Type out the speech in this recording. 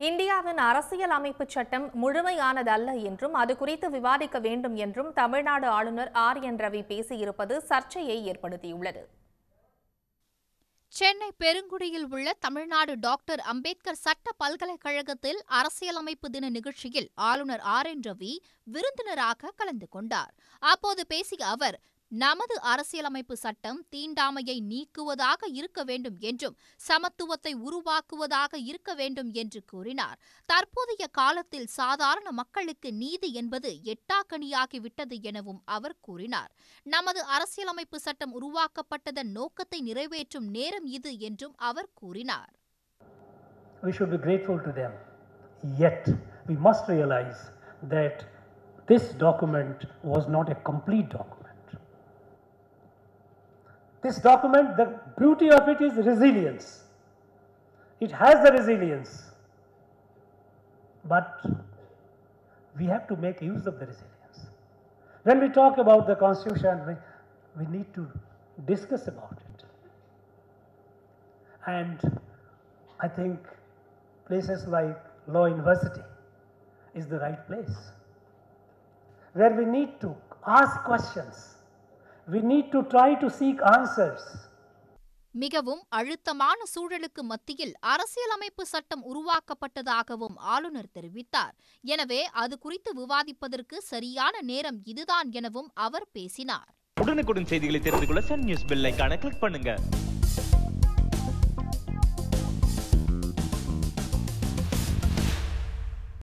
இந்தியாவின் அரசியல் அமைப்பு சட்டம் முழுமையானதல்ல என்றும் அது குறித்து விவாதிக்க வேண்டும் என்றும் தமிழ்நாடு ஆளுநர் RN ரவி பேசியிருப்பது சர்ச்சையை ஏற்படுத்தியுள்ளது. சென்னை பெருங்குடியில் உள்ள தமிழ்நாடு டாக்டர் அம்பேத்கர் சட்ட பல்கலைக்கழகத்தில் அரசியலமைப்பு தின நிகழ்ச்சியில் ஆளுநர் RN ரவி விருந்தினராக கலந்து கொண்டார். அப்போது பேசிய அவர், நமது அரசியலமைப்பு சட்டம் தீண்டாமையை நீக்குவதாக இருக்க வேண்டும் என்றும் சமத்துவத்தை உருவாக்குவதாக இருக்க வேண்டும் என்று கூறினார். தற்போதைய காலத்தில் சாதாரண மக்களுக்கு நீதி என்பது எட்டாக்கணியாகிவிட்டது எனவும் அவர் கூறினார். நமது அரசியலமைப்பு சட்டம் உருவாக்கப்பட்டதன் நோக்கத்தை நிறைவேற்றும் நேரம் இது என்றும் அவர் கூறினார். We should be grateful to them. Yet we must realize that this document was not a complete document. This document, the beauty of it is resilience. It has the resilience. But we have to make use of the resilience. When we talk about the Constitution, we need to discuss about it. And I think places like Law University is the right place, where we need to ask questions. We need to try to seek answers. மிகவும் அழுத்தமான சூழலுக்கு மத்தியில் அரசியலமைப்பு சட்டம் உருவாக்கப்பட்டதாகவும் ஆளுநர் தெரிவித்தார். எனவே அது குறித்து விவாதிப்பதற்கு சரியான நேரம் இதுதான் எனவும் அவர் பேசினார். உடனுக்குடன் செய்திகளை தெரிந்து கொள்ள சன் நியூஸ் பெல் ஐகானை கிளிக் பண்ணுங்க.